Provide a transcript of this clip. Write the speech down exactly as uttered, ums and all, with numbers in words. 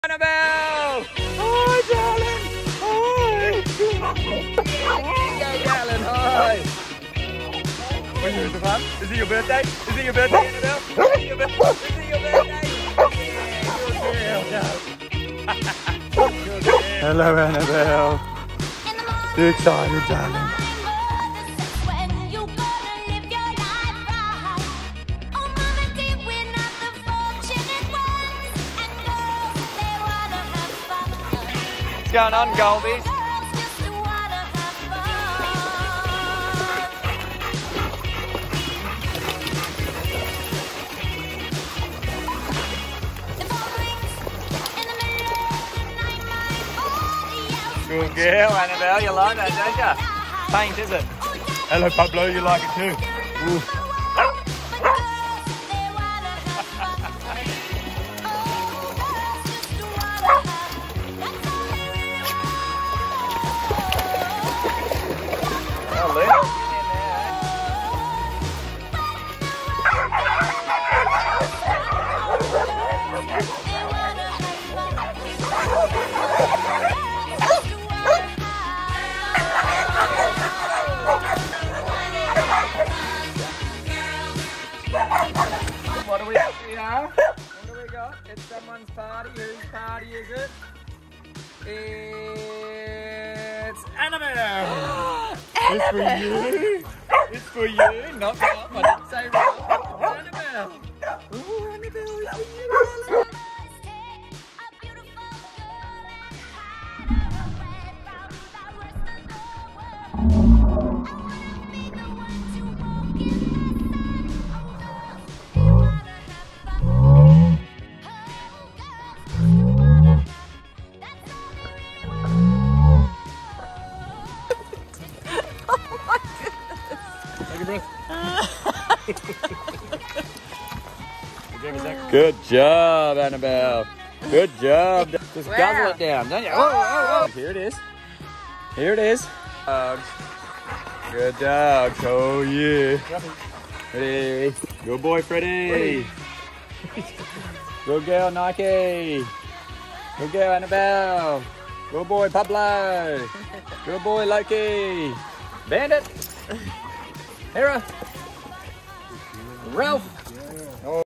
Annabelle! Hi, darling! Hi! Hey, darling, hi! Where's the fun? Is it your birthday? Is it your birthday, Annabelle? Is it your birthday? Is it your birthday? Yeah, good girl, good girl. Hello, Annabelle. You excited, darling? What's going on, Goldies? Good girl, Annabelle, you like that, don't you? Paint, is it? Hello, Pablo, you like it too? Ooh. What do we have here? What do we got? It's someone's party. Whose party is it? It's Annabelle! It's for you! It's for you! Not Rob, I didn't say Rob. It's Annabelle! Ooh, Annabelle, it's for you, darling! Good job, Annabelle. Good job. Just wow. Guzzle it down, don't you? Oh, oh, oh. Here it is. Here it is. Dogs. Good dogs. Oh, yeah. Ready. Good boy, Freddie. Good girl, Nike. Good girl, Annabelle. Good boy, Pablo. Good boy, Loki. Bandit. Hera. Ralph.